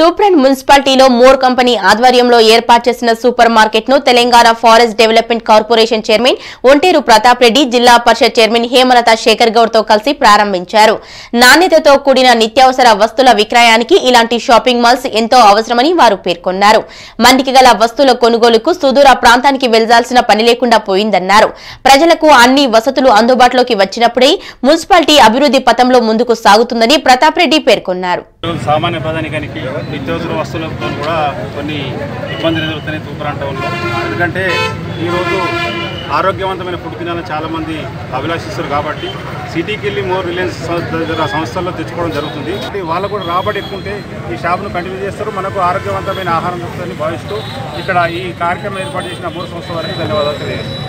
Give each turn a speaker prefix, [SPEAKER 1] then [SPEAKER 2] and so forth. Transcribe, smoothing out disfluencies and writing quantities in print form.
[SPEAKER 1] తూప్రాన్ మున్సిపాలిటీలో more company ఆధ్వర్యంలో ఏర్పాటు చేసిన సూపర్ మార్కెట్ ను Telangana forest development corporation chairman Onteru Pratap Reddy, Zilla Parishad chairman Hemalatha Shekhar Goud తో కలిసి ప్రారంభించారు. నాణ్యతతో కూడిన నిత్యావసర వస్తువుల విక్రయానికి ఇలాంటి షాపింగ్ మాల్స్ ఎంతో అవసరమని వారు పేర్కొన్నారు. మండికి గల వస్తువుల కొనుగోలుకు సుదూర ప్రాంతానికి వెళ్లాల్సిన పని లేకుండా పోయిందన్నారు. ప్రజలకు అన్ని వసతులు అందుబాటులోకి వచ్చినప్పుడే మున్సిపాలిటీ అభివృద్ధి పథంలో ముందుకు సాగుతుందని ప్రతాప్ రెడ్డి పేర్కొన్నారు.
[SPEAKER 2] సామాన్య ప్రధానికానికి నిత్యావసర వస్తువులతో కూడా కొన్ని ఇబ్బందులు ఎదురుతున్నాయి తూప్రాన్ టౌన్లో. ఎందుకంటే ఈరోజు ఆరోగ్యవంతమైన ఫుడ్ తినాలని చాలామంది అభిలాషిస్తారు కాబట్టి సిటీకి వెళ్ళి మోర్ రిలయన్స్ సంస్థల్లో తెచ్చుకోవడం జరుగుతుంది. వాళ్ళు కూడా రాబడి ఎక్కువ ఉంటే ఈ షాప్ను కంటిన్యూ చేస్తారు. మనకు ఆరోగ్యవంతమైన ఆహారం దొరుకుతుందని భావిస్తూ ఇక్కడ ఈ కార్యక్రమం ఏర్పాటు చేసిన మోర్ సంస్థ వారికి ధన్యవాదాలు తెలియజేస్తారు.